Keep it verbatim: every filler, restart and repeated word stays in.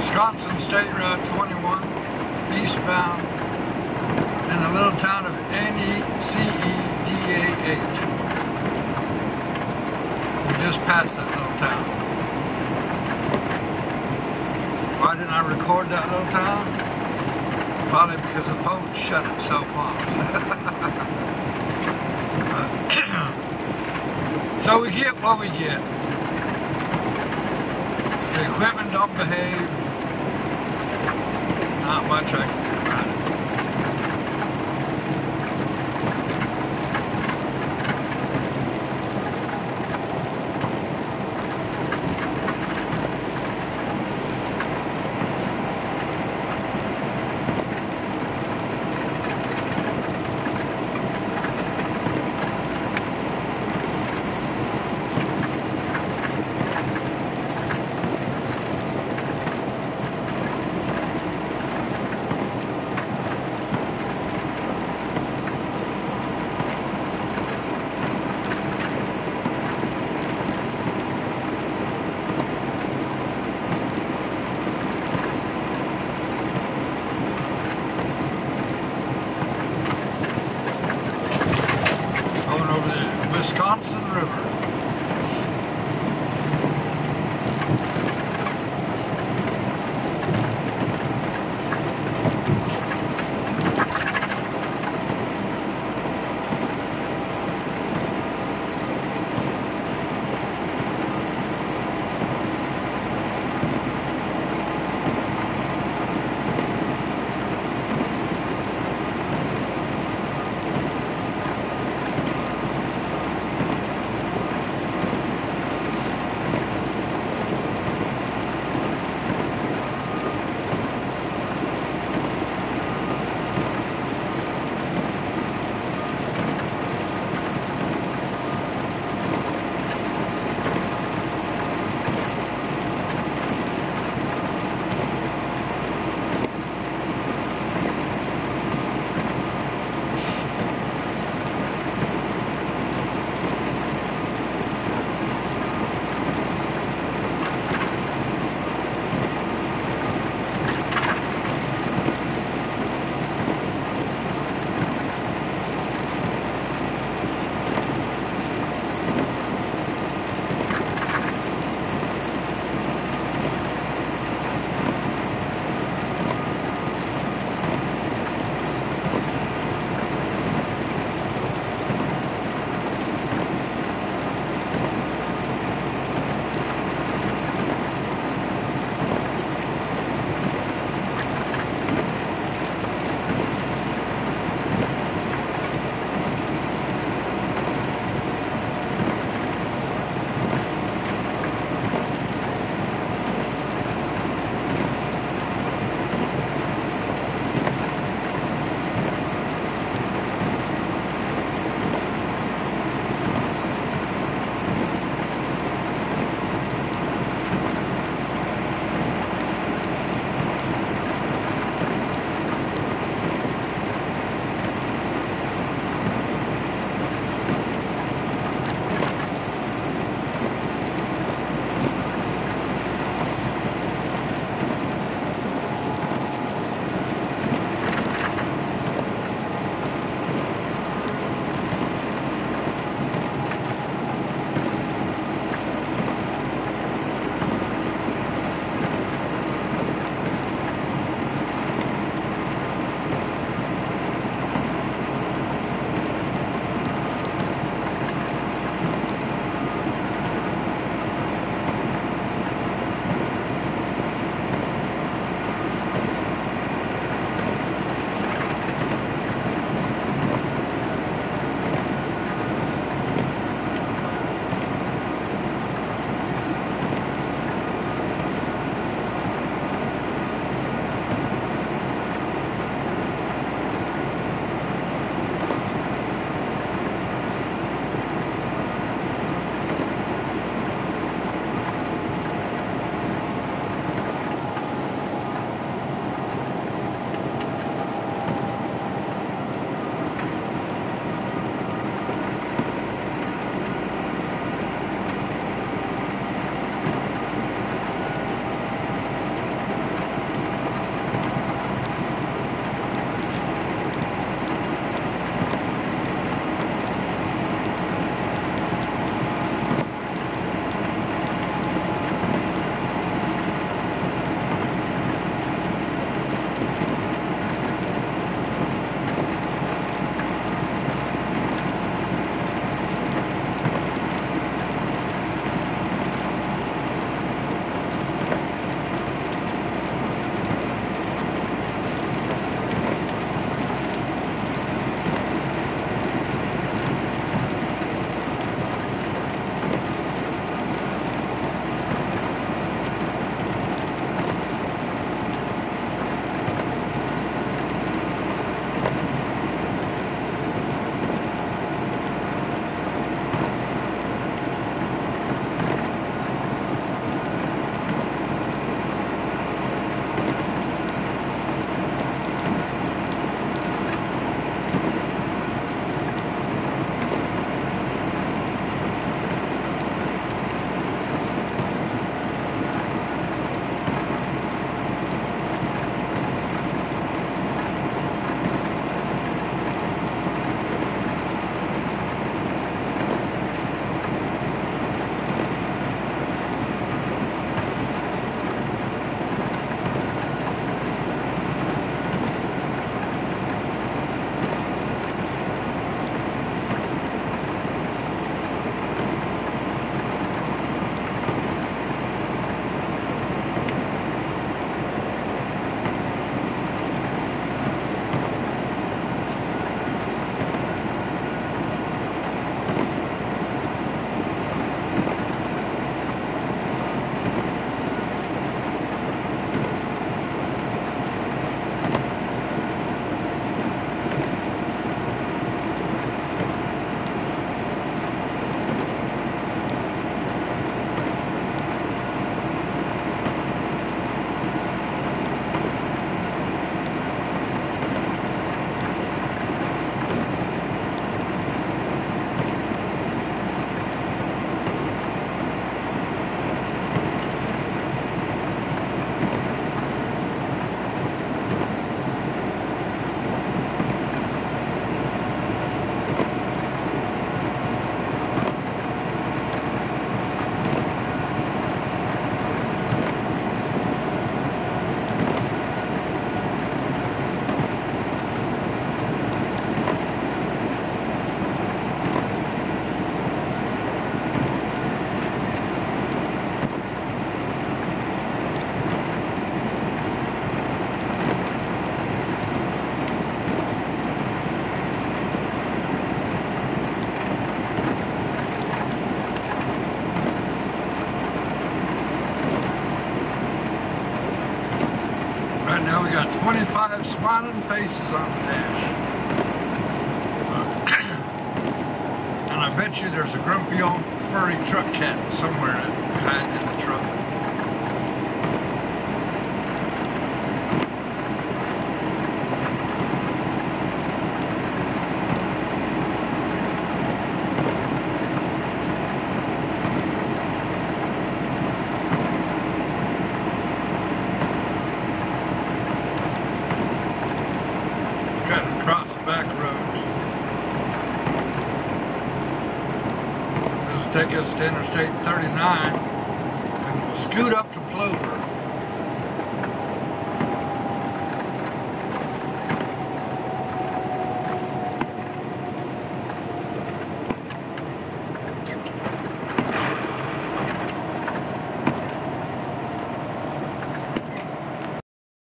Wisconsin State Route twenty-one, eastbound, in the little town of N E C E D A H. We just passed that little town. Why didn't I record that little town? Probably because the phone shut itself off. So we get what we get. The equipment don't behave. Not much I can do about it. got twenty-five smiling faces on the dash. And I bet you there's a grumpy old furry truck cat somewhere behind in the truck. Cutting across the back roads. This will take us to Interstate thirty-nine, and we'll scoot up to Plover.